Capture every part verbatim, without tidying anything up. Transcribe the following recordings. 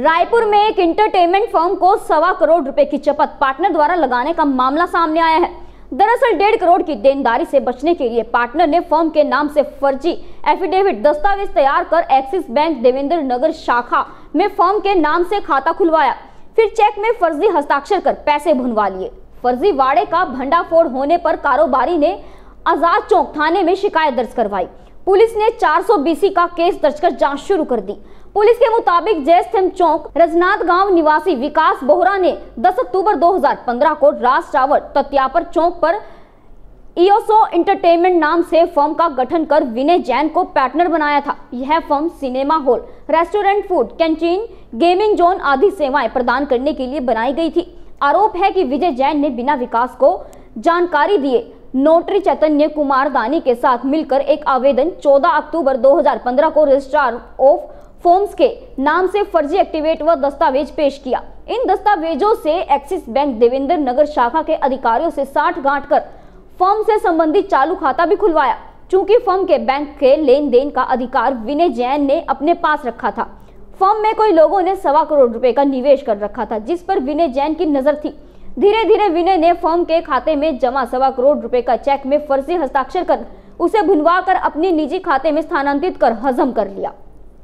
रायपुर में एक entertainment firm को सवा करोड़ रुपए की चपत पार्टनर द्वारा लगाने का मामला सामने आया है। दरअसल डेढ़ करोड़ की देनदारी से बचने के लिए पार्टनर ने फर्म के नाम से फर्जी एफिडेविट दस्तावेज तैयार कर एक्सिस बैंक देवेंद्र नगर शाखा में फर्म के नाम से खाता खुलवाया, फिर चेक में फर्जी हस्ताक्षर कर पैसे भुनवा लिए। फर्जी वाड़े का भंडाफोड़ होने पर कारोबारी ने आजाद चौक थाने में शिकायत दर्ज करवाई। पुलिस ने चार सौ बीसी का केस दर्ज कर जांच शुरू कर दी। पुलिस के मुताबिक जयस्तंभ चौक रजनाथ गांव निवासी विकास बोहरा ने दस अक्टूबर दो हज़ार पंद्रह को राज टावर तत्यापर चौक पर ईओसो इंटरटेनमेंट नाम से फर्म का गठन कर विनय जैन को पार्टनर बनाया था। यह firm cinema hall, restaurant, food, canteen, gaming zone आदि सेवाएं प्रदान करने के लिए बनाई गई थी। आरोप है कि विजय जैन ने बिना विकास को जानकारी दिए नोटरी चैतन्य कुमार दानी के साथ मिलकर एक आवेदन चौदह अक्टूबर दो हज़ार पंद्रह को रजिस्ट्रार ऑफ फॉर्म्स के नाम से फर्जी एक्टिवेट व दस्तावेज पेश किया। इन दस्तावेजों से एक्सिस बैंक देवेंद्र नगर शाखा के अधिकारियों से साठ गांठ कर फर्म से संबंधित चालू खाता भी खुलवाया। चूंकि फर्म के बैंक के लेन देन का अधिकार विनय जैन ने अपने पास रखा था, फर्म में कोई लोगों ने सवा करोड़ रुपए का निवेश कर रखा था जिस पर विनय जैन की नजर थी। धीरे धीरे विनय ने फर्म के खाते में जमा सवा करोड़ रुपए का चेक में फर्जी हस्ताक्षर कर उसे भुनवा कर अपने निजी खाते में स्थानांतरित कर हजम कर लिया।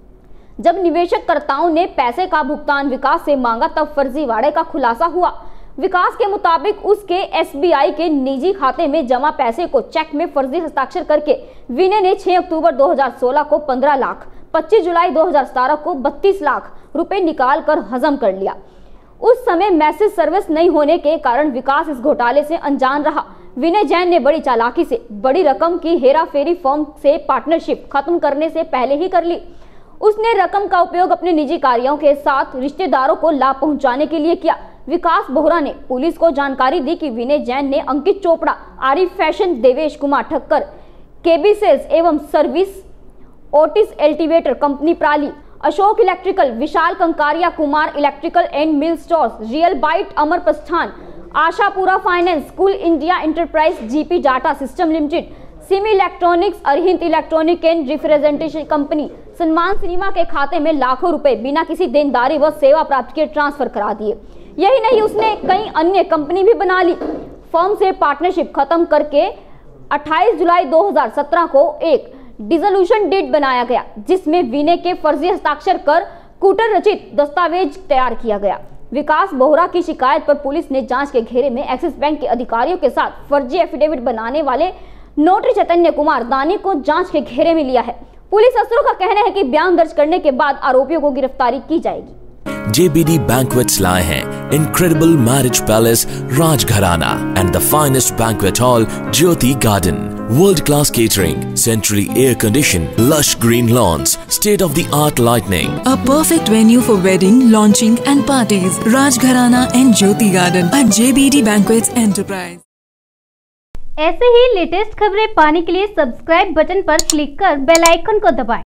जब निवेशकर्ताओं ने पैसे का भुगतान विकास से मांगा तब फर्जीवाड़े का खुलासा हुआ। विकास के मुताबिक उसके एसबीआई के निजी खाते में जमा पैसे को चेक में फर्जी हस्ताक्षर करके विनय ने छह अक्टूबर दो हज़ार सोलह को पंद्रह लाख, पच्चीस जुलाई दो हज़ार सत्रह को बत्तीस लाख रुपए निकाल कर हजम कर लिया। उस समय मैसेज सर्विस नहीं होने के कारण विकास इस घोटाले से अनजान रहा। विनय जैन ने बड़ी चालाकी से बड़ी रकम की हेराफेरी फर्म से पार्टनरशिप खत्म करने से पहले ही कर ली। उसने रकम का उपयोग अपने निजी कार्यों के साथ रिश्तेदारों को लाभ पहुंचाने के लिए किया। विकास बोहरा ने पुलिस को जानकारी दी कि विनय जैन ने Ankit Chopra, Arif fashion, Devesh Kumar Thakkar, KB sales एवं सर्विस, ओटिस एल्टीवेटर कंपनी प्राली, Ashok electrical, Vishal Kankaria Kumar electrical and mill stores, real byte Amar Prasthan, Ashapura finance, cool India enterprise, GP data system limited, Simi electronics, Arhind electronic and representation company, Sanman cinema के खाते में लाखों रुपए बिना किसी देनदारी व सेवा प्राप्त के ट्रांसफर करा दिए। यही नहीं, उसने कई अन्य कंपनी भी बना ली। फर्म से पार्टनरशिप खत्म करके अट्ठाईस जुलाई दो हज़ार सत्रह को एक डिसोल्यूशन डीड बनाया गया जिसमें विनय के फर्जी हस्ताक्षर कर कूटर रचित दस्तावेज तैयार किया गया। विकास बोहरा की शिकायत पर पुलिस ने जांच के घेरे में एक्सिस बैंक के अधिकारियों के साथ फर्जी एफिडेविट बनाने वाले नोटरी चैतन्य कुमार दानी को जांच के घेरे में लिया है। पुलिस अफसरों का कहना है कि बयान दर्ज करने के बाद आरोपियों को गिरफ्तारी की जाएगी। J B D Banquets लाए हैं Incredible Marriage Palace Rajgharana and the finest banquet hall Jyoti Garden. World-class catering, centrally air-conditioned, lush green lawns, state-of-the-art lighting. A perfect venue for wedding, launching and parties. Rajgharana and Jyoti Garden at J B D Banquets Enterprise. ऐसे ही latest खबरें पाने के लिए subscribe button पर click कर bell icon को दबाएं।